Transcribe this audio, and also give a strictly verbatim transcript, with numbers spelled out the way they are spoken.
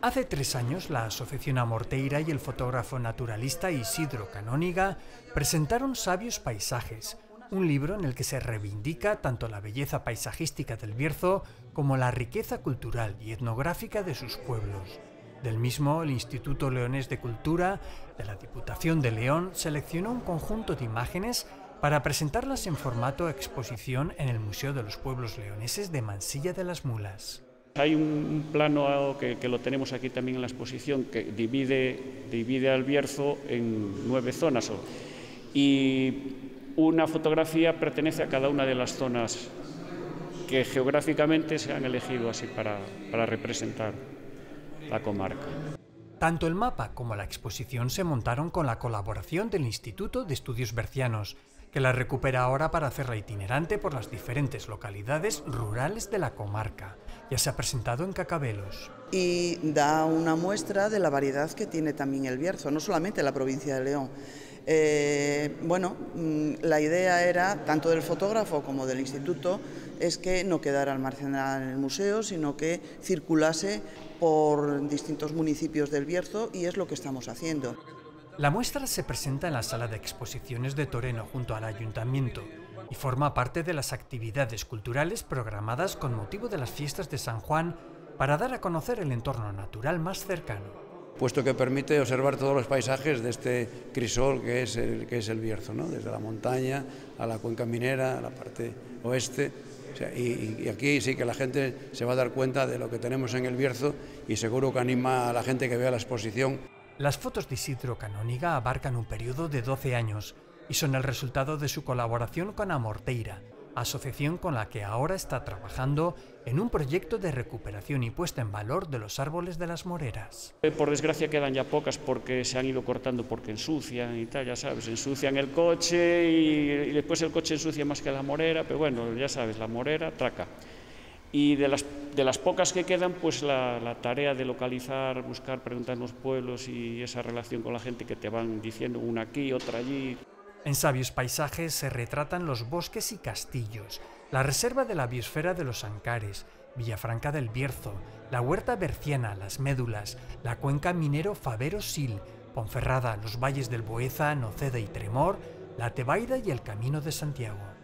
Hace tres años, la Asociación Amorteira y el fotógrafo naturalista Isidro Canóniga presentaron Sabios Paisajes, un libro en el que se reivindica tanto la belleza paisajística del Bierzo como la riqueza cultural y etnográfica de sus pueblos. Del mismo, el Instituto Leonés de Cultura de la Diputación de León seleccionó un conjunto de imágenes para presentarlas en formato exposición en el Museo de los Pueblos Leoneses de Mansilla de las Mulas. Hay un plano que, que lo tenemos aquí también en la exposición que divide, divide al Bierzo en nueve zonas y una fotografía pertenece a cada una de las zonas que geográficamente se han elegido así para, para representar la comarca. Tanto el mapa como la exposición se montaron con la colaboración del Instituto de Estudios Bercianos, que la recupera ahora para hacerla itinerante por las diferentes localidades rurales de la comarca. Ya se ha presentado en Cacabelos. Y da una muestra de la variedad que tiene también el Bierzo, no solamente la provincia de León. Eh, bueno, la idea era, tanto del fotógrafo como del instituto, es que no quedara almacenada en el museo, sino que circulase por distintos municipios del Bierzo, y es lo que estamos haciendo. La muestra se presenta en la sala de exposiciones de Toreno junto al Ayuntamiento y forma parte de las actividades culturales programadas con motivo de las fiestas de San Juan para dar a conocer el entorno natural más cercano. Puesto que permite observar todos los paisajes de este crisol que es el, que es el Bierzo, ¿no? Desde la montaña a la cuenca minera, a la parte oeste. O sea, y, y aquí sí que la gente se va a dar cuenta de lo que tenemos en el Bierzo y seguro que anima a la gente que vea la exposición. Las fotos de Isidro Canóniga abarcan un periodo de doce años y son el resultado de su colaboración con Amorteira, asociación con la que ahora está trabajando en un proyecto de recuperación y puesta en valor de los árboles de las moreras. Por desgracia quedan ya pocas porque se han ido cortando porque ensucian y tal, ya sabes, ensucian el coche y, y después el coche ensucia más que la morera, pero bueno, ya sabes, la morera traca. Y de las, de las pocas que quedan, pues la, la tarea de localizar, buscar, preguntar en los pueblos y esa relación con la gente que te van diciendo una aquí, otra allí. En Sabios Paisajes se retratan los bosques y castillos, la reserva de la biosfera de los Ancares, Villafranca del Bierzo, la huerta berciana, las médulas, la cuenca minero Fabero-Sil, Ponferrada, los valles del Boeza, Noceda y Tremor, la Tebaida y el Camino de Santiago.